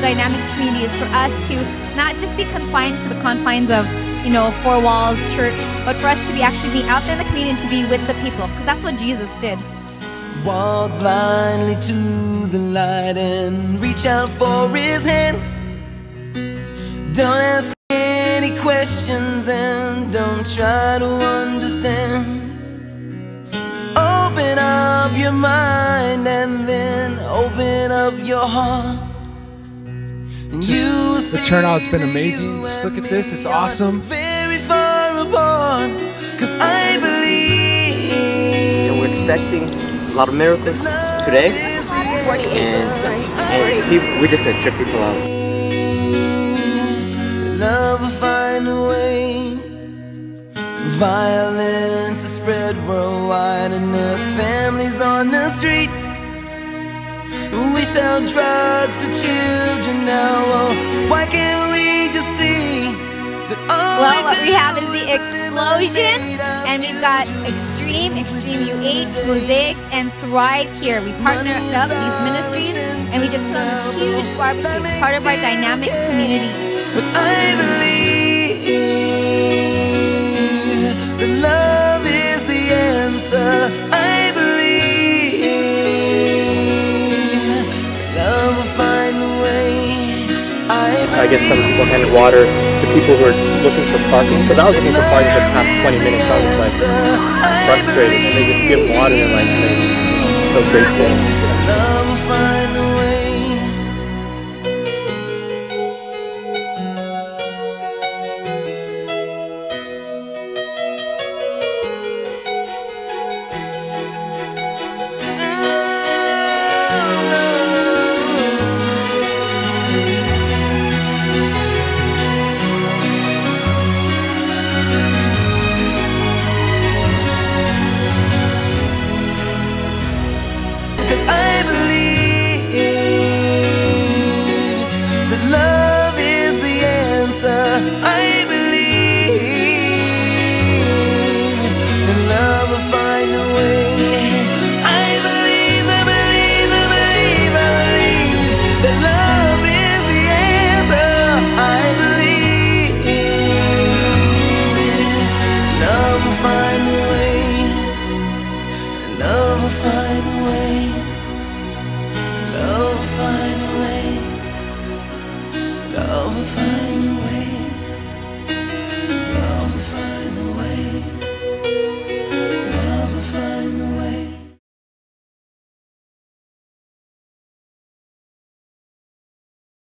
dynamic community is for us to not just be confined to the confines of, you know, four walls, church, but for us to be actually be out there in the community and to be with the people, because that's what Jesus did. Walk blindly to the light and reach out for his hand. Don't ask any questions and don't try to understand. Open up your mind and then open up your heart. Just the turnout's been amazing. Just look at this, it's awesome. Very far apart, 'cause I believe. And we're expecting a lot of miracles today, and we're just gonna trip people out. Love will find a way. Violence is spread worldwide, and there's families on the street. We sell drugs to children now. Oh, why can't we just see that all Well, what we have is the Explosion, and we've got Extreme UH, Mosaics, and Thrive here. We partnered up these ministries, and we just put on this huge barbecue. It's part of our dynamic community. But I believe that love is the answer. I believe love will find a way. I guess some people handed water to people who are looking for parking, because I was looking for parking for the past 20 minutes. I was like frustrated, and they just give water and like they're so grateful. Love will find a way. Love will find a way. Love will find a way. Love will find a way.